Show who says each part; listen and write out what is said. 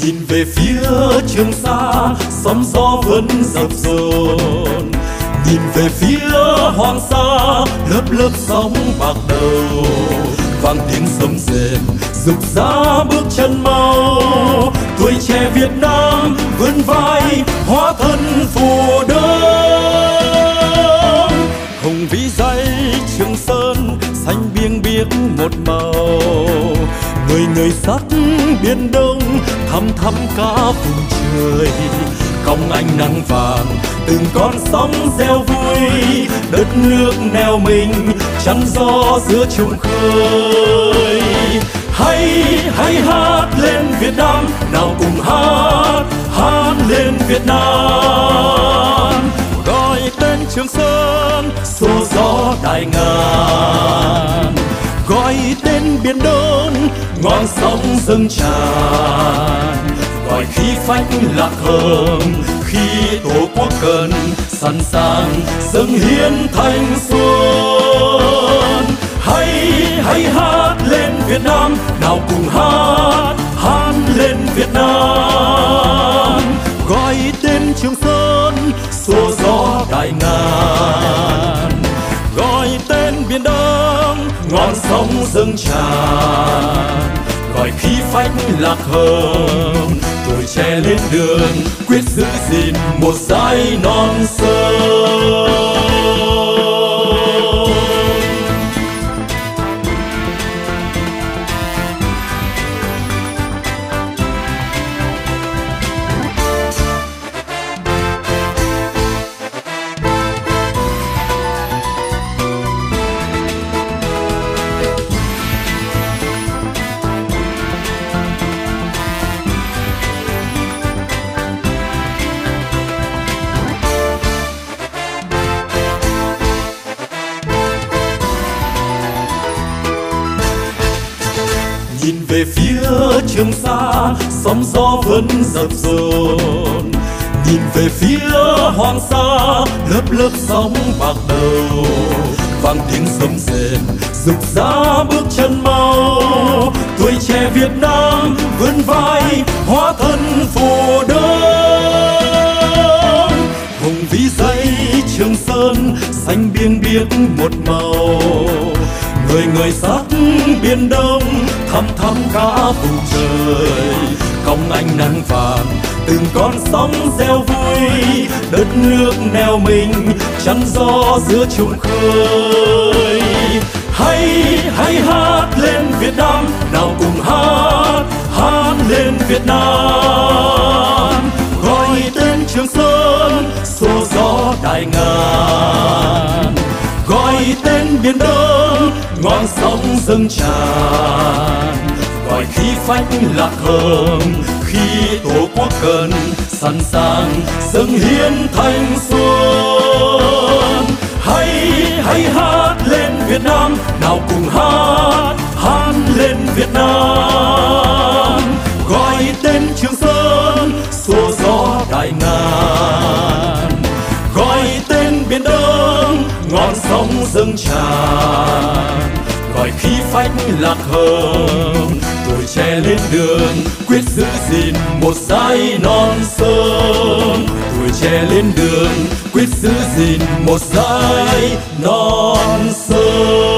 Speaker 1: Nhìn về phía Trường Sa, sóng gió vẫn dập dồn. Nhìn về phía Hoàng Sa, lớp lớp sóng bạc đầu. Vang tiếng sấm rền, rực rỡ bước chân mau. Tuổi trẻ Việt Nam vươn vai, hóa thân phù đông. Hùng vĩ dãy Trường Sơn, xanh biêng biếc một màu. Người người sắc biển Đông, thăm thắm cả vùng trời. Cong ánh nắng vàng, từng con sóng reo vui. Đất nước neo mình, chắn gió giữa trùng khơi. Hãy hát lên Việt Nam, nào cùng hát, hát lên Việt Nam. Gọi tên Trường Sơn, xô gió đại ngàn. Gọi tên Biển Đông, ngọn sóng dâng tràn. Gọi khí phách lạc hồng, khi Tổ quốc cần, sẵn sàng dâng hiến thanh xuân. Hãy hát lên Việt Nam, nào cùng hát, hát lên Việt Nam. Gọi tên Trường Sơn, xô gió đại ngàn. Gọi tên Biển Đông, ngọn sóng dâng tràn. Gọi khí phách lạc hồng, tuổi trẻ lên đường, quyết giữ gìn một dải non sông. Nhìn về phía Trường Sa, sóng gió vẫn dập dồn. Nhìn về phía Hoàng Sa, lớp lớp sóng bạc đầu. Vang tiếng sấm rền, rực rỡ bước chân mau. Tuổi trẻ Việt Nam vươn vai, hóa thân phù đông. Hùng vĩ dãy Trường Sơn, xanh biêng biếc một màu. Người người sắc biển Đông, thăm thắm cả vùng trời. Cong ánh nắng vàng, từng con sóng reo vui. Đất nước neo mình, chắn gió giữa trùng khơi. Hãy hát lên Việt Nam, nào cùng hát, hát lên Việt Nam. Gọi tên Trường Sơn, xô gió đại ngàn. Gọi tên Biển Đông, ngọn sóng dâng tràn. Gọi khí phách lạc hồng, khi Tổ quốc cần, sẵn sàng dâng hiến thanh xuân. Hãy hát lên Việt Nam, nào cùng hát, hát lên Việt Nam. Gọi tên Trường Sơn, xô gió đại ngàn. Gọi tên Biển Đông, ngọn sóng dâng tràn. Gọi khí phách lạc hồng, tuổi trẻ lên đường, quyết giữ gìn một dải non sông. Tuổi trẻ lên đường, quyết giữ gìn một dải non sông.